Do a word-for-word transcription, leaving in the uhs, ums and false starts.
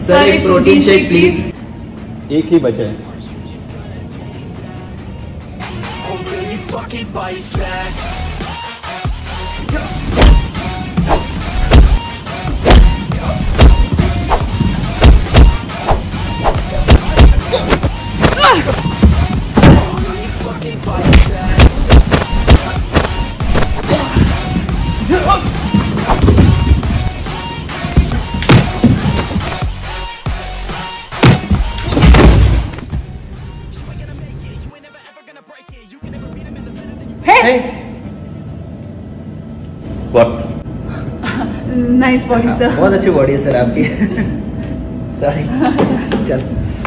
Sir एक protein shake please. एक ही बचा है। Hey! What? Nice body, sir. बहुत अच्छी बॉडी है सर आपकी। सॉरी चल